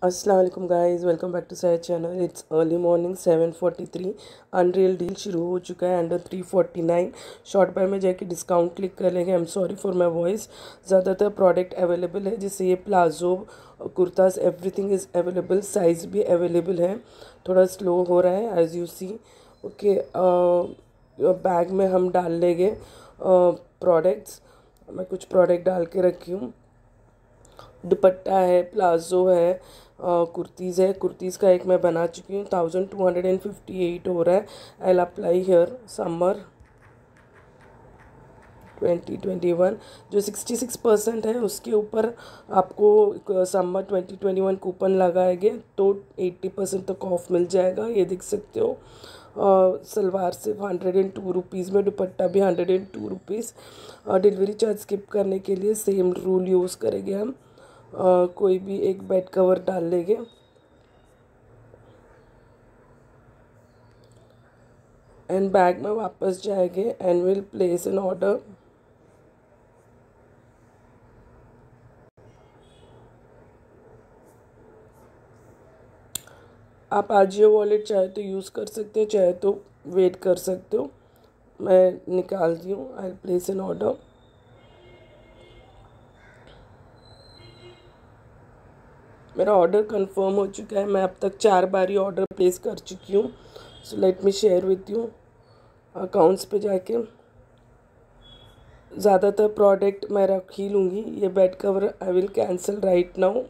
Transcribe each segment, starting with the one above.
अस्सलाम वालेकुम guys, welcome back to side channel. It's early morning 7:43। Unreal deal शुरू हो चुका है अंडर 349। शॉर्ट बाय में जाके डिस्काउंट क्लिक कर लेंगे। I am sorry for my voice. ज़्यादातर प्रोडक्ट अवेलेबल है, जैसे ये palazzo kurtas, everything is available. Size भी अवेलेबल है। थोड़ा स्लो हो रहा है as you see. Okay, bag में हम डाल लेंगे प्रोडक्ट्स। मैं कुछ प्रोडक्ट डाल के रखी हूँ। दुपट्टा है, प्लाजो है, कुर्तीज़ है। कुर्तीज़ का एक मैं बना चुकी हूँ। 1258 हो रहा है। आई अप्लाई हेयर समर 2021 जो 66% है, उसके ऊपर आपको समर 2021 कूपन लगाएंगे तो 80% तक ऑफ मिल जाएगा। ये देख सकते हो। सलवार सिर्फ 102 रुपीज़ में, दुपट्टा भी 102 रुपीज़। डिलीवरी चार्ज स्किप करने के लिए सेम रूल यूज़ करेंगे हम। कोई भी एक बेड कवर डाल लेंगे। एंड बैग में वापस जाएंगे and will place an order. आप आजियो वॉलेट चाहे तो यूज़ कर सकते हो, चाहे तो वेट कर सकते हो। मैं निकाल दी हूँ। I place an order. मेरा ऑर्डर कंफर्म हो चुका है। मैं अब तक 4 बार ही ऑर्डर प्लेस कर चुकी हूँ। So let me share with you. Accounts पे जाके ज़्यादातर प्रोडक्ट मैं रख ही लूँगी। ये bed cover I will cancel right now.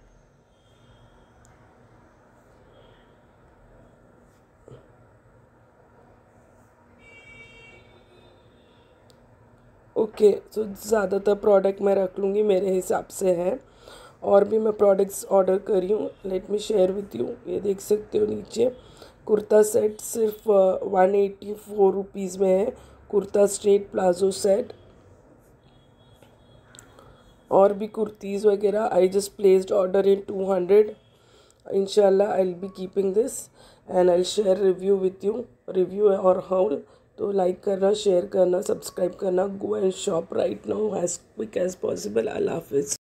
Okay, so ज़्यादातर प्रोडक्ट मैं रख लूँगी, मेरे हिसाब से है। और भी मैं प्रोडक्ट्स ऑर्डर करी हूँ, let me share with you. ये देख सकते हो नीचे कुर्ता सेट सिर्फ 184 रुपीज़ में है। कुर्ता स्ट्रेट प्लाजो सेट और भी कुर्तीज़ वगैरह। I just placed order in 200। इंशाल्लाह I will be keeping this and I will share review with you. Review और हाउल तो लाइक करना, शेयर करना, सब्सक्राइब करना। Go and shop right now as quick as possible. Allah हाफिज़।